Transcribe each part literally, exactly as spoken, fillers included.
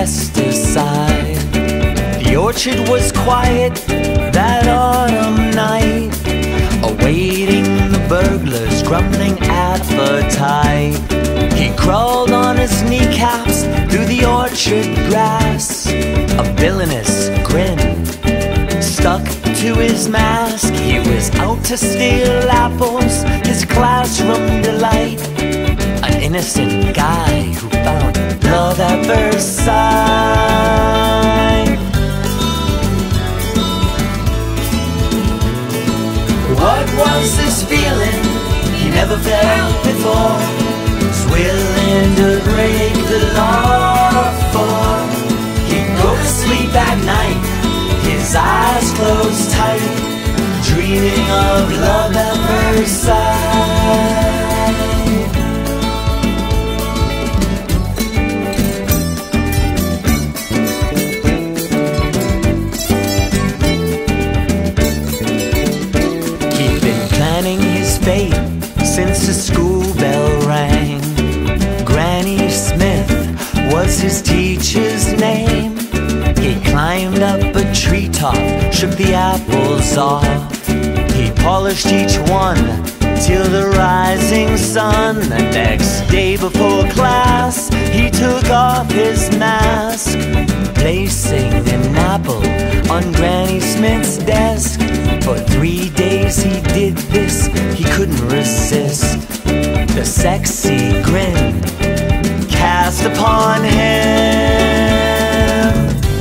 pesticide. The orchard was quiet that autumn night, awaiting the burglars' grumbling appetite. He crawled on his kneecaps through the orchard grass, a villainous grin stuck to his mask. He was out to steal apples, his classroom delight, an innocent guy who found love at first sight. What was this feeling he never felt before? Was willing to break the law for. He'd go to sleep at night, his eyes closed tight, dreaming of love at first sight. He'd been planning his fate since the school bell rang. Granny Smith was his teacher's name. He climbed up a treetop, shook the apples off. He polished each one till the rising sun. The next day before class, he took off his mask, placing an apple on Granny Smith's desk. For three days he did this, he couldn't resist the sexy grin cast upon him.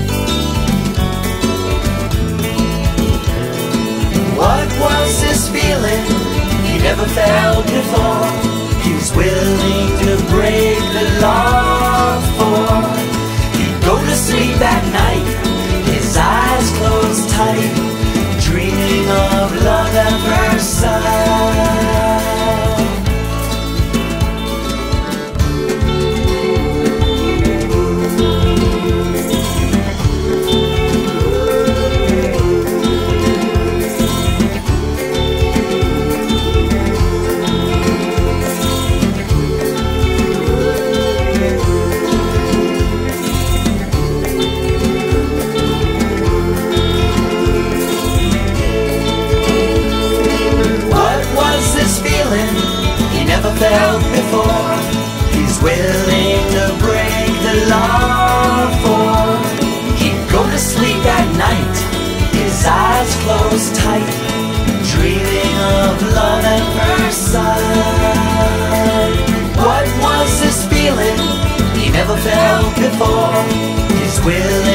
What was this feeling he never felt before? He was willing to break the law for. He'd go to sleep at night, his eyes closed tight, dreaming of love at first sight. Felt before, he's willing to break the law for. He'd go to sleep at night, his eyes closed tight, dreaming of love at first sight. What was this feeling he never felt before? He's willing